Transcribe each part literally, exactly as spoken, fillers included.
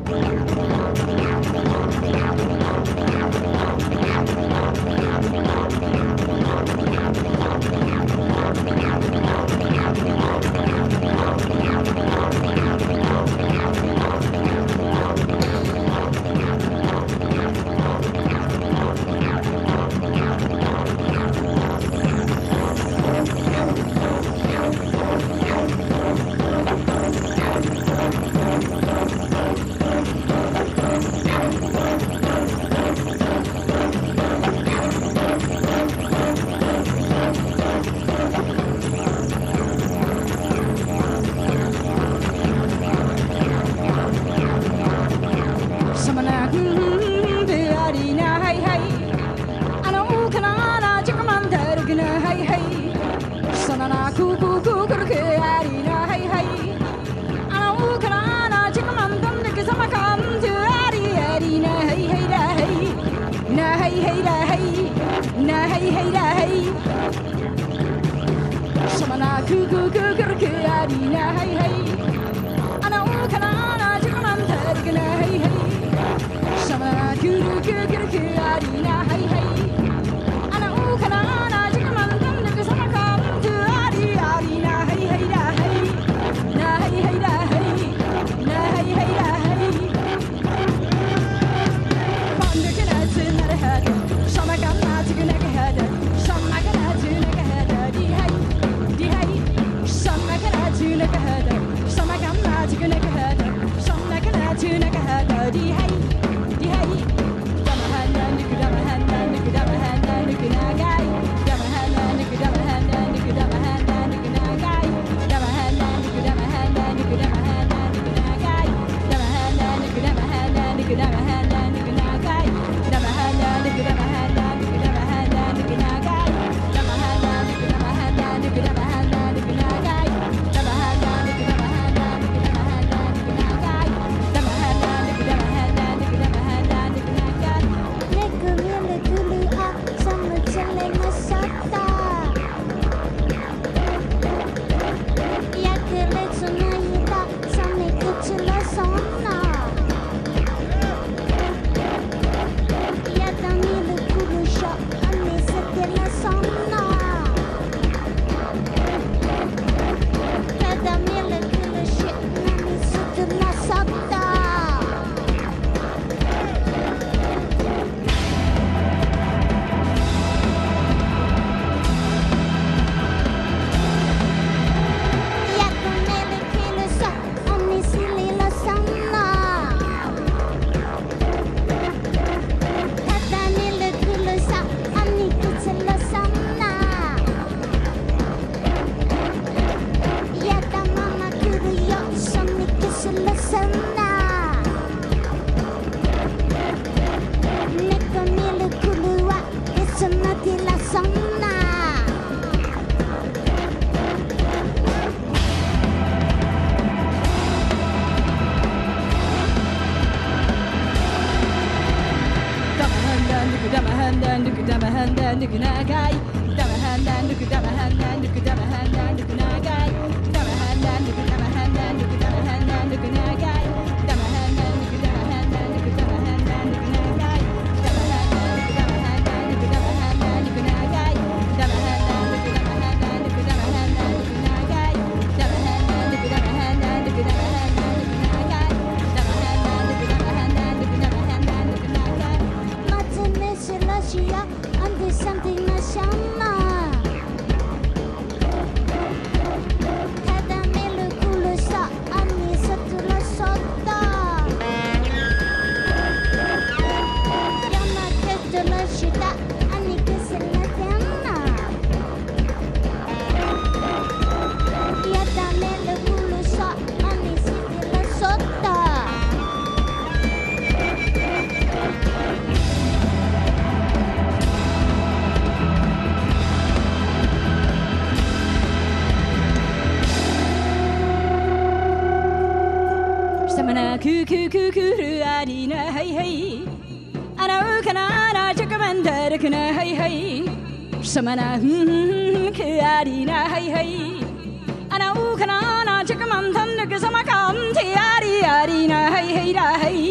くくくくるありなはいはいあらうかなあらちょかまんだるくなはいはいさまなふんくありなはいはいあらうかなあらちょかまんたんるくさまかんてありありなはいはいらはい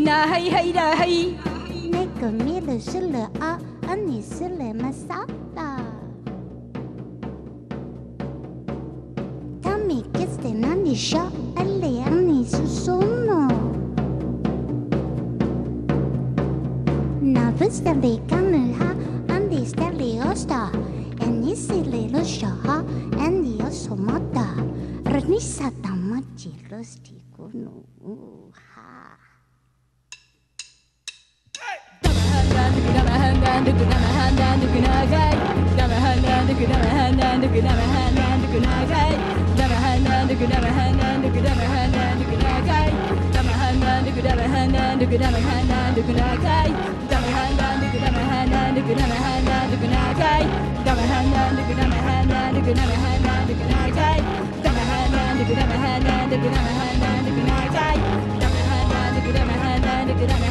那嘿嘿的嘿。 那个米了是了啊，啊你是了玛莎拉。他米给是哪里说？啊里啊你是说呢？那不是里干了哈，啊你是里奥斯塔，啊你是里了说哈，啊你有什么的？而你啥他妈几了是提过呢？哈。 Dama